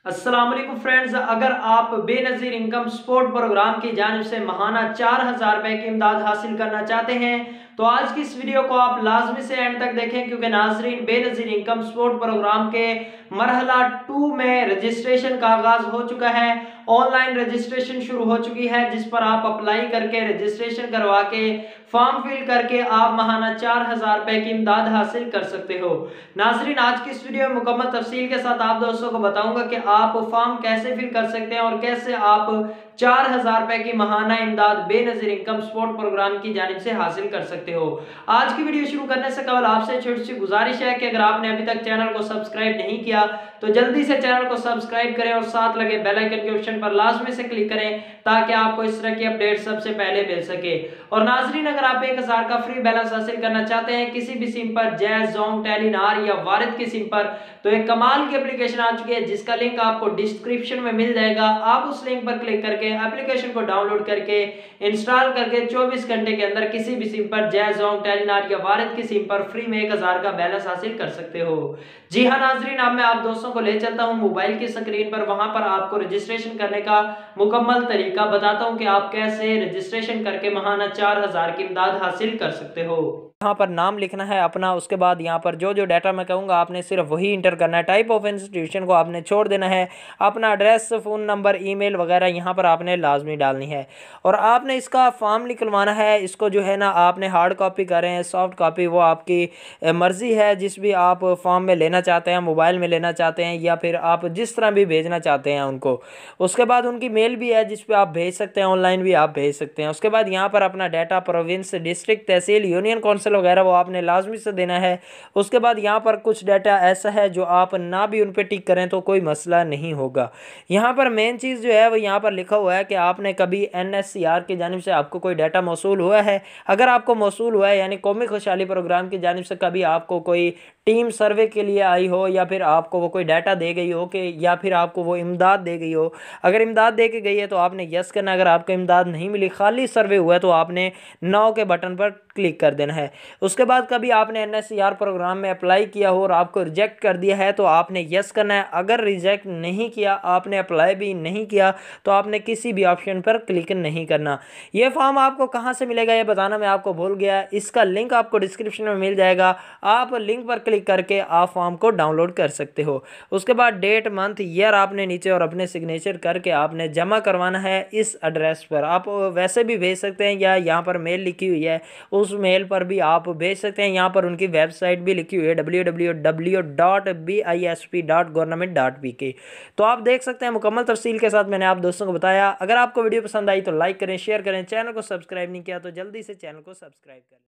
अस्सलाम वालेकुम फ्रेंड्स, अगर आप बेनज़ीर इनकम सपोर्ट प्रोग्राम की जानिब से महाना 4000 रुपए की इमदाद हासिल करना चाहते हैं तो आज की इस वीडियो को आप लाजमी से एंड तक देखें, क्योंकि नाजरीन बेनज़ीर इनकम सपोर्ट प्रोग्राम के मरहला 2 में रजिस्ट्रेशन का आगाज हो चुका है। ऑनलाइन रजिस्ट्रेशन शुरू हो चुकी है, जिस पर आप अप्लाई करके रजिस्ट्रेशन करवा के फॉर्म फिल करके आप महाना 4000 रुपए की इमदाद हासिल कर सकते हो। नाजरीन, आज की इस वीडियो में मुकम्मल तफसील के साथ आप दोस्तों को बताऊंगा कि आप फॉर्म कैसे फिल कर सकते हैं और कैसे आप 4000 रुपए की महाना इमदाद बेनज़ीर इनकम सपोर्ट प्रोग्राम की जानिब से हासिल कर सकते हो। आज की वीडियो शुरू करने से कबल आपसे छोटी सी गुजारिश है कि अगर आपने अभी तक चैनल को सब्सक्राइब नहीं किया तो जल्दी से चैनल को सब्सक्राइब करें और साथ लगे बेल आइकन के ऑप्शन पर लाजमी से क्लिक करें ताकि आपको इस तरह की अपडेट सबसे पहले मिल सके। और नाजरीन, अगर आप 1000 का फ्री बैलेंस हासिल करना चाहते हैं किसी भी सिम पर, जैज, जोंग, टेलीनार या वारिद की सिम पर, तो एक कमाल की एप्लीकेशन आ चुकी है जिसका लिंक आपको डिस्क्रिप्शन में मिल जाएगा। आप उस लिंक पर क्लिक करके एप्लीकेशन को डाउनलोड करके इंस्टॉल करके 24 घंटे के अंदर किसी भी सिम पर, जैज, जोंग, टेलीनार या वारिद की सिम पर फ्री में 1000 का बैलेंस हासिल कर सकते हो। जी हाँ नाजरीन, अब मैं आप दोस्तों को ले चलता हूँ मोबाइल की स्क्रीन पर। वहां पर आपको रजिस्ट्रेशन करने का मुकम्मल तरीका बताता हूँ कि आप कैसे रजिस्ट्रेशन करके महाना 4000 की इमदाद हासिल कर सकते हो। यहाँ पर नाम लिखना है अपना, उसके बाद यहाँ पर जो जो डाटा मैं कहूँगा आपने सिर्फ वही इंटर करना है। टाइप ऑफ इंस्टीट्यूशन को आपने छोड़ देना है। अपना एड्रेस, फ़ोन नंबर, ईमेल वगैरह यहाँ पर आपने लाजमी डालनी है और आपने इसका फॉर्म निकलवाना है। इसको जो है ना आपने हार्ड कॉपी करें, सॉफ्ट कॉपी, वो आपकी मर्ज़ी है। जिस भी आप फॉर्म में लेना चाहते हैं, मोबाइल में लेना चाहते हैं या फिर आप जिस तरह भी भेजना चाहते हैं उनको। उसके बाद उनकी मेल भी है जिस पे आप भेज सकते हैं, ऑनलाइन भी आप भेज सकते हैं। उसके बाद यहाँ पर अपना डाटा, प्रोविंस, डिस्ट्रिक्ट, तहसील, यूनियन काउंसिल वगैरह वो आपने लाजमी से देना है। उसके बाद यहाँ पर कुछ डाटा ऐसा है जो आप ना भी उन पे टिक करें तो कोई मसला नहीं होगा। यहाँ पर मेन चीज़ जो है वो यहाँ पर लिखा हुआ है कि आपने कभी NSCR की जानिब से आपको कोई डाटा मौसूल हुआ है। अगर आपको मौसूल हुआ है यानी कौमी खुशहाली प्रोग्राम की जानिब से कभी आपको कोई टीम सर्वे के लिए आई हो या फिर आपको वो कोई डाटा दे गई हो कि या फिर आपको वो इमदाद दे गई हो। अगर इमदाद दे के गई है तो आपने यस करना। अगर आपको इमदाद नहीं मिली, खाली सर्वे हुआ है, तो आपने नो के बटन पर क्लिक कर देना है। उसके बाद कभी आपने NSCR प्रोग्राम में अप्लाई किया हो और आपको रिजेक्ट कर दिया है तो आपने यस करना है। अगर रिजेक्ट नहीं किया, आपने अप्लाई भी नहीं किया, तो आपने किसी भी ऑप्शन पर क्लिक नहीं करना। ये फॉर्म आपको कहाँ से मिलेगा ये बताना मैं आपको भूल गया। इसका लिंक आपको डिस्क्रिप्शन में मिल जाएगा। आप लिंक पर क्लिक करके आप फॉर्म को डाउनलोड कर सकते हो। उसके बाद डेट, मंथ, ईयर आपने नीचे और अपने सिग्नेचर करके आपने जमा करवाना है इस एड्रेस पर। आप वैसे भी भेज सकते हैं या यहाँ पर मेल लिखी हुई है उस मेल पर भी आप भेज सकते हैं। यहाँ पर उनकी वेबसाइट भी लिखी हुई है www.bisp.government.pk। तो आप देख सकते हैं मुकम्मल तफसील के साथ मैंने आप दोस्तों को बताया। अगर आपको वीडियो पसंद आई तो लाइक करें, शेयर करें। चैनल को सब्सक्राइब नहीं किया तो जल्दी से चैनल को सब्सक्राइब करें।